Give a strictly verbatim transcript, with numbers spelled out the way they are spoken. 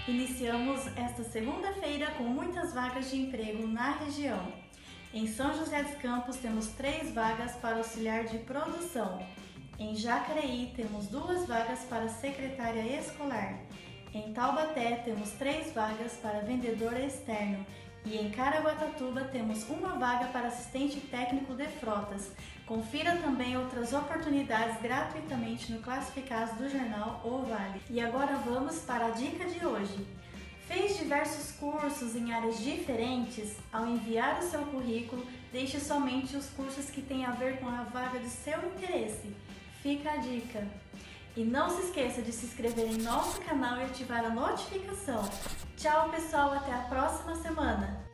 Iniciamos esta segunda-feira com muitas vagas de emprego na região. Em São José dos Campos temos três vagas para auxiliar de produção. Em Jacareí temos duas vagas para secretária escolar. Em Taubaté temos três vagas para vendedor externo. E em Caraguatatuba temos uma vaga para assistente técnico de frotas. Confira também outras oportunidades gratuitamente no Classificados do jornal O Vale. E agora vamos para a dica de hoje. Fez diversos cursos em áreas diferentes? Ao enviar o seu currículo, deixe somente os cursos que têm a ver com a vaga de seu interesse. Fica a dica! E não se esqueça de se inscrever em nosso canal e ativar a notificação. Tchau, pessoal! Até a próxima semana!